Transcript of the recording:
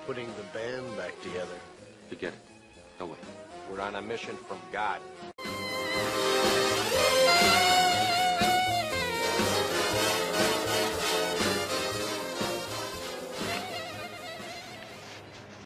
putting the band back together. Forget it. No way. We're on a mission from God.